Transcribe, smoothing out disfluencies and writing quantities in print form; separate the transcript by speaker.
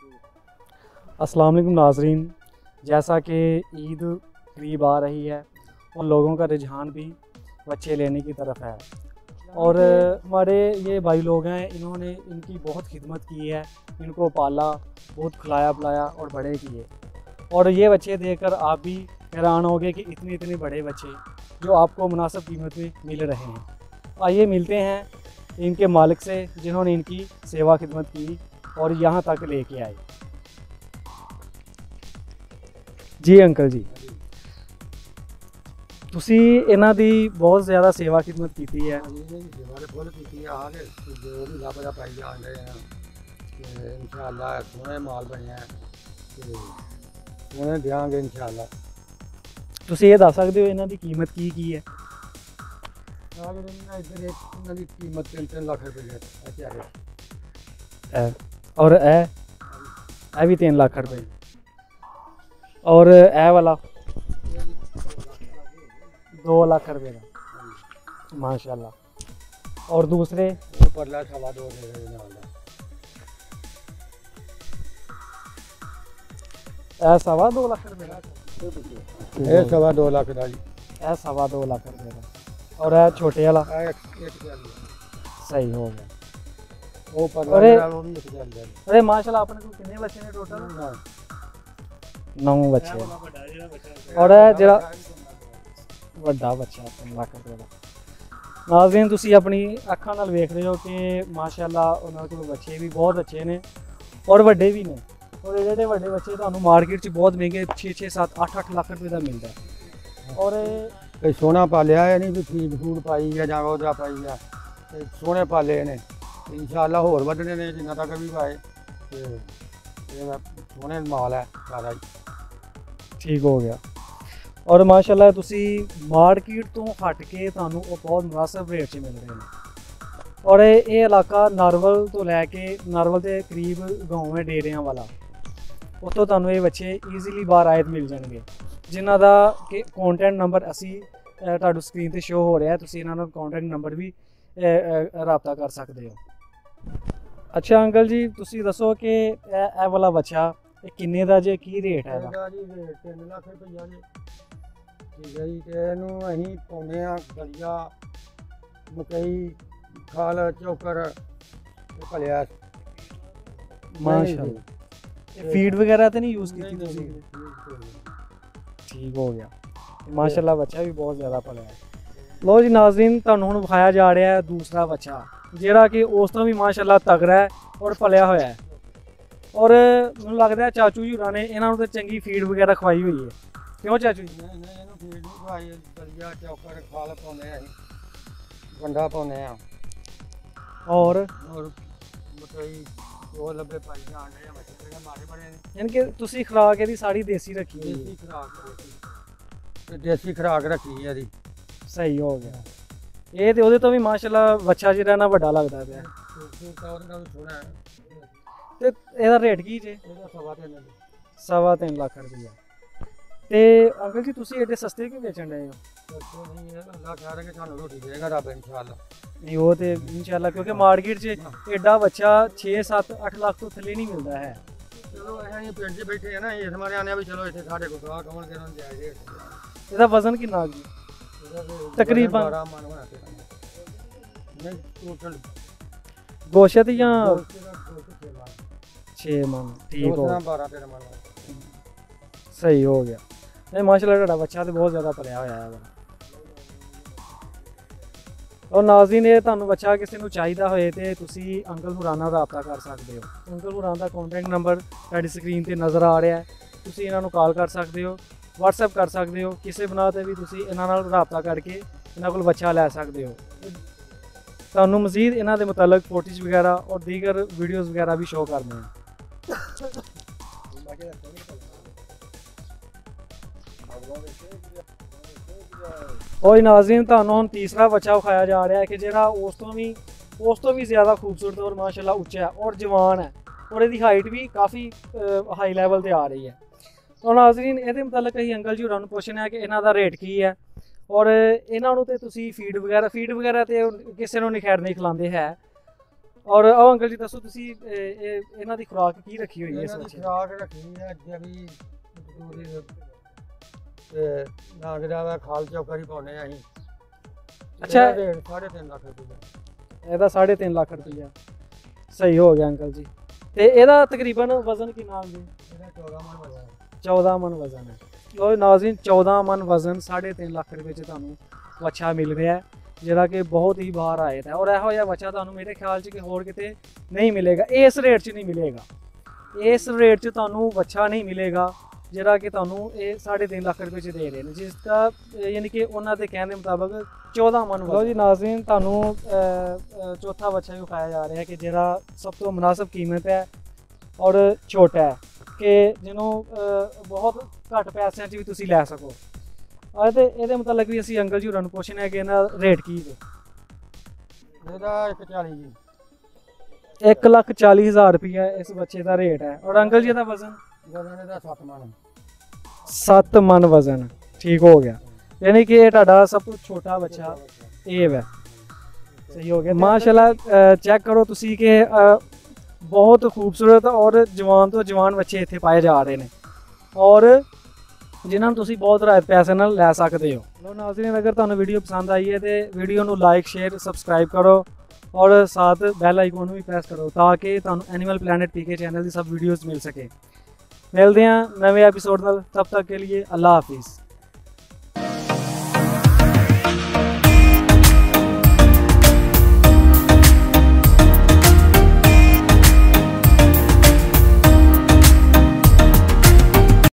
Speaker 1: अस्सलाम वालेकुम नाज़रीन, जैसा कि ईद करीब आ रही है और लोगों का रुझान भी बच्चे लेने की तरफ है और हमारे ये भाई लोग हैं, इन्होंने इनकी बहुत खिदमत की है, इनको पाला, बहुत खिलाया पिलाया और बड़े किए। और ये बच्चे देखकर आप भी हैरान होंगे कि इतने इतने बड़े बच्चे जो आपको मुनासिब कीमत में मिल रहे हैं। आइए मिलते हैं इनके मालिक से जिन्होंने इनकी सेवा खिदमत की और यहाँ तक लेके आए। जी अंकल जी, ਤੁਸੀਂ ਇਹਨਾਂ ਦੀ ਬਹੁਤ ਜ਼ਿਆਦਾ ਸੇਵਾ ਖਿਦਮਤ ਕੀਤੀ ਹੈ।
Speaker 2: ਫੁੱਲ ਕੀਤੀ ਆ ਕੇ ਜੋ ਵੀ ਲੱਭ ਦਾ ਪਾਈ ਜਾਂਦੇ ਆ ਤੇ ਇਨਸ਼ਾਅੱਲਾ ਸੋਹਣੇ ਮਾਲ ਬਣਿਆ ਤੇ ਸੋਹਣੇ ਦਿਆਂਗੇ ਇਨਸ਼ਾਅੱਲਾ।
Speaker 1: ਤੁਸੀਂ ਇਹ ਦੱਸ ਸਕਦੇ ਹੋ ਇਹਨਾਂ ਦੀ ਕੀਮਤ ਕੀ ਹੈ?
Speaker 2: ਆ ਜਿਹੜੇ ਇੱਧਰ ਇਹਨਾਂ ਦੀ ਕੀਮਤ 3 ਲੱਖ ਰੁਪਏ ਹੈ
Speaker 1: और ਇਹ ਵੀ 3 ਲੱਖ ਰੁਪਏ और ਇਹ वाला 2 लाख रुपए का माशाल्लाह। और दूसरे
Speaker 2: परला 2.5 दे रहे हैं।
Speaker 1: ऐ 2.5 लाख रुपए का,
Speaker 2: ये 2.5 लाख का जी,
Speaker 1: ऐ 2.5 लाख रुपए का। और ऐ छोटे वाला सही हो गया।
Speaker 2: वो परला वो भी
Speaker 1: अरे माशाल्लाह, अपने को कितने बच्चे ने टोटल? 9 बच्चे। और जरा ਵੱਡਾ ਬੱਚਾ 3 ਲੱਖ ਰੁਪਏ ਦਾ। ਨਾਜ਼ਰੀਨ, ਤੁਸੀਂ ਆਪਣੀ ਅੱਖਾਂ ਨਾਲ ਵੇਖ ਰਹੇ ਹੋ ਕਿ ਮਾਸ਼ਾਅੱਲਾ ਉਹਨਾਂ ਕੋਲ ਬੱਚੇ ਵੀ ਬਹੁਤ ਅੱਛੇ ਨੇ ਔਰ ਵੱਡੇ ਵੀ ਨੇ। ਔਰ ਇਹ ਜਿਹੜੇ ਵੱਡੇ ਬੱਚੇ ਤੁਹਾਨੂੰ ਮਾਰਕੀਟ 'ਚ ਬਹੁਤ ਮਹਿੰਗੇ 6 7 8 ਲੱਖ ਰੁਪਏ ਦਾ ਮਿਲਦਾ ਹੈ। ਔਰ
Speaker 2: ਇਹ ਸੋਹਣਾ ਪਾਲਿਆ ਹੈ, ਨਹੀਂ ਵੀ ਫੀਡ ਫੂਡ ਪਾਈ ਹੈ ਜਾਂ ਉਹਦਾ ਪਾਈ ਹੈ, ਤੇ ਸੋਹਣੇ ਪਾਲੇ ਨੇ ਇਨਸ਼ਾਅੱਲਾ, ਹੋਰ ਵੱਧਣੇ ਨੇ ਜਿੰਨਾ ਤੱਕ ਵੀ ਪਾਏ ਤੇ ਇਹ ਸੋਹਣੇ ਮਾਲ ਹੈ ਸਾਰਾ ਹੀ।
Speaker 1: ਠੀਕ ਹੋ ਗਿਆ। और माशाल्लाह तुसी मार्केट तो हट के तुहानू बहुत मुनासिब रेट च मिल रहे हैं। और ये इलाका नारवल तो लैके नारवल के करीब गाँव है डेरिया वाला, उतों तुहानू ये बच्चे ईजीली बाहर आयत मिल जाएंगे, जिन्हों का कि कॉन्टैक्ट नंबर असी तुहानू स्क्रीन पर शो हो रहा है। तुसी इन्हां नाल कॉन्टैक्ट नंबर भी रबता कर सकते हो। अच्छा अंकल जी, तुसी दसो कि यह वाला बच्चा किन्ने दा जे, की रेट है?
Speaker 2: 3 ਲੱਖ ਰੁਪਈਆ जी। ठीक है जी, तो ਇਹਨੂੰ ਅਸੀਂ ਪਾਉਂਦੇ ਆ ਦਲੀਆ, ਮਕਈ, ਖਾਲ, ਚੋਕਰ ਤੇ ਭਲਿਆ।
Speaker 1: माशाल्लाह फीड वगैरह तो नहीं यूज़ की तुसी? ठीक हो गया। माशाल्लाह बच्चा भी बहुत ज़्यादा पलिया है। लो जी नाज़रीन, तुहानू हुण विखाया जा रहा है दूसरा बच्चा जिहड़ा कि उस तो भी माशाल्लाह तगड़ा है और पलिया होया है। और मैनूं लगदा है चाचू जी होरां ने इन्हां नूं ते चंगी फीड वगैरह खवाई हुई है, क्यों चाचू जी?
Speaker 2: ਇਹਨੂੰ ਫੀਡ ਨਹੀਂ ਖਵਾਈ, ਦਲੀਆ, ਚੋਕਰ, ਖਾਲ ਪਾਉਂਦੇ ਆ, ਅਸੀਂ ਗੰਡਾ ਪਾਉਂਦੇ ਆ
Speaker 1: और
Speaker 2: ਮਕਈ ਉਹ ਲੱਭੇ ਪਾਈ ਜਾਂਦੇ ਆ ਬੱਚੇ ਜਿਹੜੇ ਮਾਰੇ ਬੜੇ ਨੇ।
Speaker 1: यानी कि तुसी खुराक इहदी सारी देसी रखी हुई है?
Speaker 2: ਦੇਸੀ ਖੁਰਾਕ ਤੇ ਦੇਸੀ ਖੁਰਾਕ ਰੱਖੀ ਹੈ ਇਹਦੀ।
Speaker 1: सही हो गया। ये तो ਉਹਦੇ ਤੋਂ ਵੀ ਮਾਸ਼ਾਅੱਲਾ ਬੱਚਾ ਜਿਹੜਾ ਨਾ ਵੱਡਾ ਲੱਗਦਾ ਪਿਆ।
Speaker 2: ਉਹਦਾ ਵੀ ਥੋੜਾ
Speaker 1: ਤੇ ਇਹਦਾ ਰੇਟ ਕੀ ਜੇ?
Speaker 2: ਇਹਦਾ
Speaker 1: 3.5 ਲੱਖ ਰੁਪਈਆ। ਤੇ ਅੰਕਲ ਜੀ, ਤੁਸੀਂ ਏਡੇ ਸਸਤੇ ਕਿਉਂ ਵੇਚਣ ਡਏ ਹੋ?
Speaker 2: ਅੱਲਾ ਖੈਰ ਹੈ ਕਿ ਸਾਨੂੰ ਰੋਟੀ ਦੇਗਾ ਰੱਬ ਇਨਸ਼ਾਅੱਲਾ।
Speaker 1: नहीं वो तो इंशाल्लाह, क्योंकि मार्केट से एडा बच्चा 6 7 8 लाख तो थले नहीं मिलता है।
Speaker 2: चलो ਅਸੀਂ ਪਿੰਡ 'ਚ ਬੈਠੇ ਆ ਨਾ, ਇਸ ਮਾਰੇ ਆਨੇ ਵੀ ਚਲੋ ਇੱਥੇ ਸਾਡੇ ਕੋਲ ਦਵਾ ਕਮਲ ਕੇ ਉਹਨਾਂ ਜਾਇਜ਼ ਹੈ।
Speaker 1: ਇਹਦਾ ਵਜ਼ਨ ਕਿੰਨਾ ਜੀ? ਤਕਰੀਬਨ
Speaker 2: 12 ਮਣ ਹੋਣਾ ਨਹੀਂ ਟੋਟਲ
Speaker 1: ਗੋਸ਼ਤ ਜਾਂ 6 मन? ठीक हो,
Speaker 2: 12 13 ਮਣ।
Speaker 1: सही हो गया। नहीं माशाल्लाह ਤੁਹਾਡਾ ਬੱਚਾ ਤੇ ਬਹੁਤ ਜ਼ਿਆਦਾ ਪਲਿਆ ਹੋਇਆ ਹੈ। और नाज़रीन, ये ਤੁਹਾਨੂੰ ਬੱਚਾ ਕਿਸੇ ਨੂੰ ਚਾਹੀਦਾ ਹੋਏ ਤੇ ਤੁਸੀਂ ਅੰਕਲ ਹੁਰਾਂ ਨਾਲ ਰਾਬਤਾ ਕਰ ਸਕਦੇ ਹੋ। ਅੰਕਲ ਹੁਰਾਂ ਦਾ ਕੰਟੈਕਟ ਨੰਬਰ ਤੁਹਾਡੀ ਸਕਰੀਨ ਤੇ ਨਜ਼ਰ ਆ ਰਿਹਾ ਹੈ। ਤੁਸੀਂ ਇਹਨਾਂ ਨੂੰ ਕਾਲ ਕਰ ਸਕਦੇ ਹੋ, WhatsApp ਕਰ ਸਕਦੇ ਹੋ, ਕਿਸੇ ਬਣਾ ਤੇ ਵੀ ਤੁਸੀਂ ਇਹਨਾਂ ਨਾਲ ਰਾਬਤਾ ਕਰਕੇ ਇਹਨਾਂ ਕੋਲ ਬੱਚਾ ਲੈ ਸਕਦੇ ਹੋ। ਤੁਹਾਨੂੰ ਮਜ਼ੀਦ ਇਹਨਾਂ ਦੇ ਮੁਤਲਕ ਫੋਟੋਜ਼ ਵਗੈਰਾ और दीगर वीडियोज़ वगैरह भी शो करने हैं। और नाज़रीन, तुहानू हुण तीसरा बच्चा विखाया जा रहा है कि जिहड़ा उस तो भी ज़्यादा खूबसूरत और माशाल्लाह उच्चा है और जवान है और इसकी हाइट भी काफ़ी हाई लैवल पर आ रही है। तो नाज़रीन, ये मतलब असीं अंकल जी होरां नूं पुछना है कि इन्हां दा रेट की है और इन्हां नूं ते तुसीं फीड वगैरह तो किसी नूं नहीं खैर नहीं खिलाते है। ਔਰ ਆਓ ਅੰਕਲ ਜੀ ਦੱਸੋ ਤੁਸੀਂ ਇਹਨਾਂ ਦੀ ਖੁਰਾਕ ਕੀ ਰੱਖੀ ਹੋਈ ਹੈ ਇਸ
Speaker 2: ਇਹਨਾਂ ਦੀ
Speaker 1: ਬੱਚੇ
Speaker 2: ਖੁਰਾਕ ਰੱਖੀ ਹੈ ਜਵੀ ਤੇ ਨਾ ਜਿਹੜਾ ਖਾਲ ਚੌਕਰੀ ਪਾਉਨੇ ਆ ਅਸੀਂ।
Speaker 1: ਅੱਛਾ।
Speaker 2: ਇਹਦਾ ਰੇਟ 3.5 ਲੱਖ ਰੁਪਏ।
Speaker 1: ਇਹਦਾ 3.5 ਲੱਖ ਰੁਪਈਆ ਸਹੀ ਹੋ ਗਿਆ ਅੰਕਲ ਜੀ। ਤੇ ਇਹਦਾ ਤਕਰੀਬਨ ਵਜ਼ਨ ਕਿੰਨਾ ਆਉਂਦਾ?
Speaker 2: ਇਹਦਾ 14 ਮਣ ਵਜਨ ਹੈ।
Speaker 1: 14 ਮਣ ਵਜ਼ਨ ਹੈ। ਲੋ ਨਾਜ਼ਰੀਨ 14 ਮਣ ਵਜ਼ਨ 3.5 ਲੱਖ ਰੁਪਏ 'ਚ ਤੁਹਾਨੂੰ ਵੱਛਾ ਮਿਲ ਰਿਹਾ ਹੈ, ਜਿਹੜਾ ਕਿ ਬਹੁਤ ਹੀ ਬਾਹਰ ਆਇਆ ਹੈ। ਔਰ ਇਹੋ ਜਿਹਾ ਵੱਛਾ ਤੁਹਾਨੂੰ ਮੇਰੇ ਖਿਆਲ 'ਚ ਕਿ ਹੋਰ ਕਿਤੇ ਨਹੀਂ ਮਿਲੇਗਾ, ਇਸ ਰੇਟ 'ਚ ਨਹੀਂ ਮਿਲੇਗਾ। ਇਸ ਰੇਟ 'ਚ ਤੁਹਾਨੂੰ ਵੱਛਾ ਨਹੀਂ ਮਿਲੇਗਾ ਜਿਹੜਾ ਕਿ ਤੁਹਾਨੂੰ ਇਹ 3.5 ਲੱਖ ਰੁਪਏ 'ਚ ਦੇ ਰਹੇ ਨੇ, ਜਿਸ ਦਾ ਯਾਨੀ ਕਿ ਉਹਨਾਂ ਦੇ ਕਹਿਣ ਦੇ ਮੁਤਾਬਕ 14 ਮਣ। ਲੋ ਜੀ ਨਾਜ਼ਰੀਨ ਤੁਹਾਨੂੰ ਚੌਥਾ ਵੱਛਾ ਵਿਖਾਇਆ ਜਾ ਰਿਹਾ ਹੈ ਕਿ ਜਿਹੜਾ ਸਭ ਤੋਂ ਮੁਨਾਸਿਬ ਕੀਮਤ ਹੈ ਔਰ ਛੋਟਾ ਹੈ, ਕਿ ਜਿਹਨੂੰ ਬਹੁਤ ਘੱਟ ਪੈਸਿਆਂ 'ਚ ਵੀ ਤੁਸੀਂ ਲੈ ਸਕੋ। ਔਰ ਇਹਦੇ ਮੁਤਲਕ ਵੀ ਅਸੀਂ ਅੰਕਲ ਜੀ ਹੋਰਾਂ ਨੂੰ ਪੁੱਛਣਾ ਕਿ ਇਹਨਾਂ ਰੇਟ ਕੀ ਹੈ।
Speaker 2: ਇਹਦਾ 140 ਜੀ।
Speaker 1: 1,40,000 ਰੁਪਇਆ ਇਸ ਬੱਚੇ ਦਾ ਰੇਟ ਹੈ। ਔਰ ਅੰਕਲ ਜੀ ਦਾ ਵਜ਼ਨ
Speaker 2: ਇਹਦਾ 7 ਮਣ।
Speaker 1: 7 ਮਣ ਵਜ਼ਨ। ਠੀਕ ਹੋ ਗਿਆ, ਯਾਨੀ ਕਿ ਇਹ ਤੁਹਾਡਾ ਸਭ ਤੋਂ ਛੋਟਾ ਬੱਚਾ ਇਹ ਹੈ। ਸਹੀ ਹੋ ਗਿਆ ਮਾਸ਼ਾਅੱਲਾ। ਚੈੱਕ ਕਰੋ ਤੁਸੀਂ ਕਿ ਬਹੁਤ ਖੂਬਸੂਰਤ ਔਰ ਜਵਾਨ ਤੋਂ ਜਵਾਨ ਬੱਚੇ ਇੱਥੇ ਪਾਏ ਜਾ ਰਹੇ ਨੇ, ਔਰ ਜਿਨ੍ਹਾਂ ਨੂੰ ਤੁਸੀਂ ਬਹੁਤ ਰਾਹਤ ਪੈਸੇ ਨਾਲ ਲੈ ਸਕਦੇ ਹੋ। ਲੋ ਨਾਜ਼ਰੀਨ, ਅਗਰ ਤੁਹਾਨੂੰ ਵੀਡੀਓ ਪਸੰਦ ਆਈ ਹੈ ਤੇ ਵੀਡੀਓ ਨੂੰ ਲਾਈਕ ਸ਼ੇਅਰ ਸਬਸਕ੍ਰਾਈਬ ਕਰੋ ਔਰ ਸਾथ ਬੈਲ ਆਈਕਨ ਨੂੰ ਵੀ ਪ੍ਰੈਸ ਕਰੋ ਤਾਂ ਕਿ ਤੁਹਾਨੂੰ ਐਨੀਮਲ ਪਲੈਨਟ ਪੀਕੇ ਚੈਨਲ ਦੀ ਸਭ ਵੀਡੀਓਜ਼ ਮਿਲ ਸਕੇ। ਮਿਲਦੇ ਹਾਂ ਨਵੇਂ ਐਪੀਸੋਡ ਨਾਲ, ਤਬ ਤੱਕ के लिए अल्लाह हाफिज़।